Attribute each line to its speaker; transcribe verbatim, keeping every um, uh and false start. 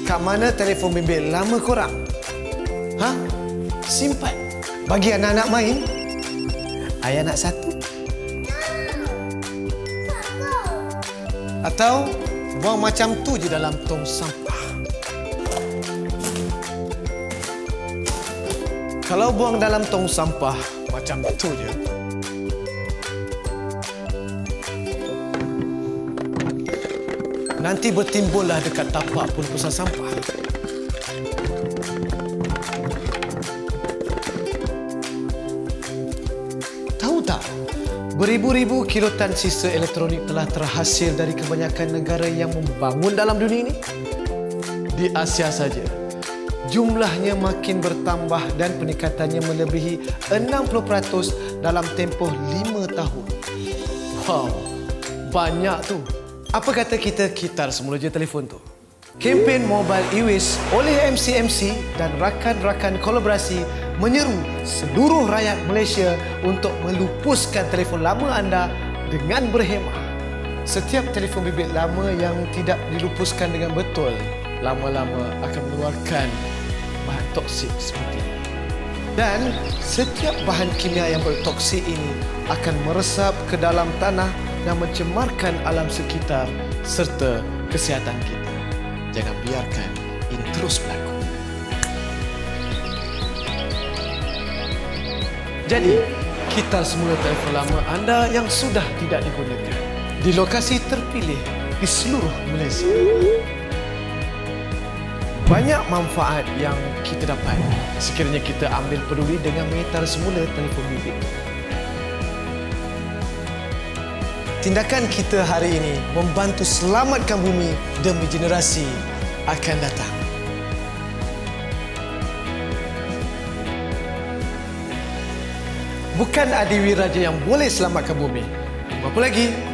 Speaker 1: kat mana telefon bimbit lama korang? Ha? Simpan. Bagi anak-anak main. Ayah nak satu. Atau buang macam tu je dalam tong sampah. Kalau buang dalam tong sampah macam tu je, nanti bertimbullah dekat tapak pelepasan sampah. Tahu tak? Beribu-ribu kilotan sisa elektronik telah terhasil dari kebanyakan negara yang membangun dalam dunia ini. Di Asia saja, jumlahnya makin bertambah dan peningkatannya melebihi enam puluh peratus dalam tempoh lima tahun. Wow, banyak tu. Apa kata kita kitar semula je telefon tu? Kempen Mobile e-Waste oleh M C M C dan rakan-rakan kolaborasi menyeru seluruh rakyat Malaysia untuk melupuskan telefon lama anda dengan berhemah. Setiap telefon bimbit lama yang tidak dilupuskan dengan betul, lama-lama akan mengeluarkan bahan toksik seperti ini. Dan setiap bahan kimia yang bertoksik ini akan meresap ke dalam tanah dan mencemarkan alam sekitar serta kesihatan kita. Jangan biarkan ini terus berlaku. Jadi, kitar semula telefon lama anda yang sudah tidak digunakan di lokasi terpilih di seluruh Malaysia. Banyak manfaat yang kita dapat sekiranya kita ambil peduli dengan mengitar semula telefon bimbit. Tindakan kita hari ini membantu selamatkan bumi demi generasi akan datang. Bukan Adiwiraja yang boleh selamatkan bumi. Apa lagi?